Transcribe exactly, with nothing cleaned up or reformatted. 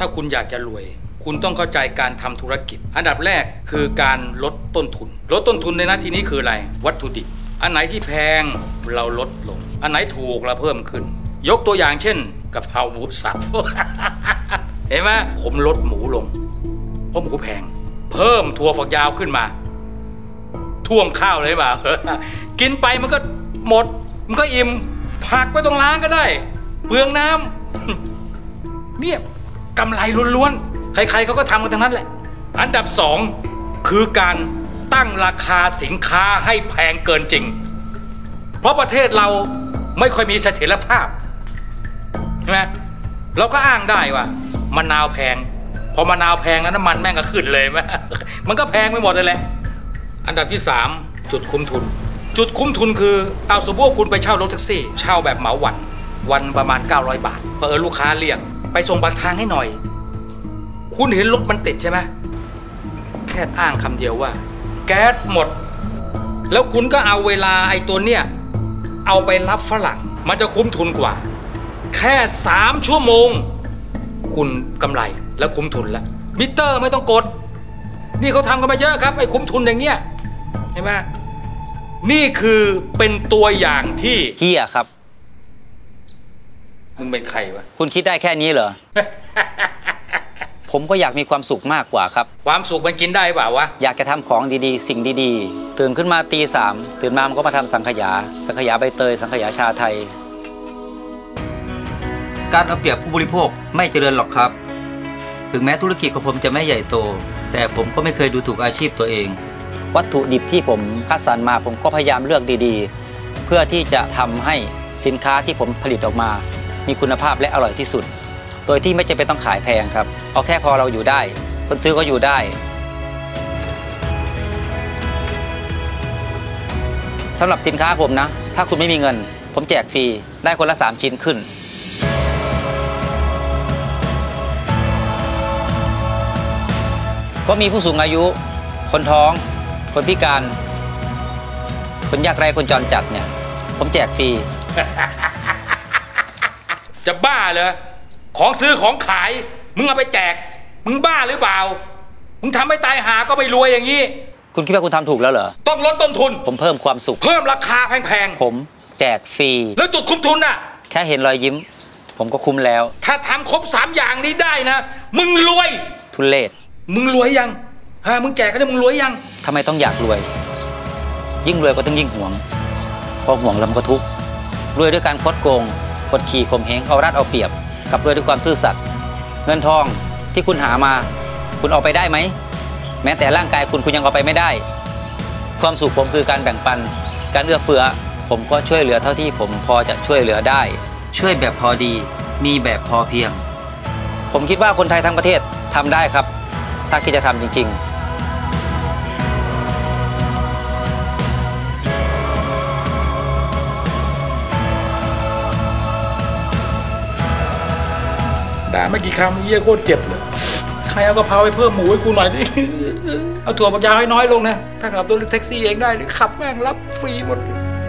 ถ้าคุณอยากจะรวยคุณต้องเข้าใจการทำธุรกิจอันดับแรกคือการลดต้นทุนลดต้นทุนในหน้าที่นี้คืออะไรวัตถุดิบอันไหนที่แพงเราลดลงอันไหนถูกเราเพิ่มขึ้นยกตัวอย่างเช่นกะเพราหมูสับ เห็นไหมผมลดหมูลงเพราะหมูแพงเพิ่มถั่วฝักยาวขึ้นมาท่วมข้าวเลยเปล่า กินไปมันก็หมดมันก็อิ่มผักไปตรงล้างก็ได้เปลืองน้ำเนี่ยกำไรล้วนๆใครๆเขาก็ทำกันทั้งนั้นแหละอันดับสองคือการตั้งราคาสินค้าให้แพงเกินจริงเพราะประเทศเราไม่ค่อยมีเสถียรภาพใช่ไหมเราก็อ้างได้ว่ามะนาวแพงพอมะนาวแพงแล้วน้ำมันแม่งก็ขึ้นเลยไหม มันก็แพงไปหมดเลยแหละอันดับที่สามจุดคุ้มทุนจุดคุ้มทุนคือเอาสมมติว่าคุณไปเช่ารถแท็กซี่เช่าแบบเหมาวันวันประมาณเก้าร้อยบาทเปิดลูกค้าเรียกไปส่งปากทางให้หน่อยคุณเห็นรถมันติดใช่ไหมแค่อ้างคำเดียวว่าแก๊สหมดแล้วคุณก็เอาเวลาไอ้ตัวเนี้ยเอาไปรับฝรั่งมันจะคุ้มทุนกว่าแค่สามชั่วโมงคุณกำไรแล้วคุ้มทุนแล้วมิเตอร์ไม่ต้องกดนี่เขาทำกันมาเยอะครับไอ้คุ้มทุนอย่างเงี้ยเห็นไหมนี่คือเป็นตัวอย่างที่เฮียครับมึงเป็นใครวะคุณคิดได้แค่นี้เหรอ ผมก็อยากมีความสุขมากกว่าครับความสุขมันกินได้เปล่าวะอยากจะทำของดีๆสิ่งดีๆตื่นขึ้นมาตีสามตื่นมามันก็มาทำสังขยาสังขยาใบเตยสังขยาชาไทยการเอาเปรียบผู้บริโภคไม่เจริญหรอกครับถึงแม้ธุรกิจของผมจะไม่ใหญ่โตแต่ผมก็ไม่เคยดูถูกอาชีพตัวเองวัตถุดิบที่ผมคัดสรรมาผมก็พยายามเลือกดีๆเพื่อที่จะทำให้สินค้าที่ผมผลิตออกมามีคุณภาพและอร่อยที่สุดโดยที่ไม่จำเป็นต้องขายแพงครับเอาแค่พอเราอยู่ได้คนซื้อก็อยู่ได้สำหรับสินค้าผมนะถ้าคุณไม่มีเงินผมแจกฟรีได้คนละสามชิ้นขึ้นก็มีผู้สูงอายุคนท้องคนพิการคนยากไร้คนจรจัดเนี่ยผมแจกฟรีจะบ้าเหรอของซื้อของขายมึงเอาไปแจกมึงบ้าหรือเปล่ามึงทำให้ตายหาก็ไม่รวยอย่างนี้คุณคิดว่าคุณทำถูกแล้วเหรอต้องลดต้นทุนผมเพิ่มความสุขเพิ่มราคาแพงๆผมแจกฟรีแล้วจุดคุ้มทุนน่ะแค่เห็นรอยยิ้มผมก็คุ้มแล้วถ้าทำครบสามอย่างนี้ได้นะมึงรวยทุเรศมึงรวยยังฮะมึงแจกกันได้มึงรวยยังทำไมต้องอยากรวยยิ่งรวยก็ต้องยิ่งหวงพอหวงแล้วมันก็ทุกข์รวยด้วยการคดโกงกดขี่ข่มเหงเอารัดเอาเปรียบกับรวยด้วยความซื่อสัตย์เงินทองที่คุณหามาคุณเอาไปได้ไหมแม้แต่ร่างกายคุณคุณยังเอาไปไม่ได้ความสุขผมคือการแบ่งปันการเอื้อเฟื้อผมก็ช่วยเหลือเท่าที่ผมพอจะช่วยเหลือได้ช่วยแบบพอดีมีแบบพอเพียงผมคิดว่าคนไทยทั้งประเทศทำได้ครับถ้าคิดจะทำจริงๆด่าไม่กี่คำเยี่ยโคตรเจ็บเลยใครเอากะเพราไปเพิ่มหมูให้กูหน่อยดิเอาถั่วฝักยาวให้น้อยลงนะถ้าขับรถแท็กซี่เองได้ขับแม่งรับฟรีหมด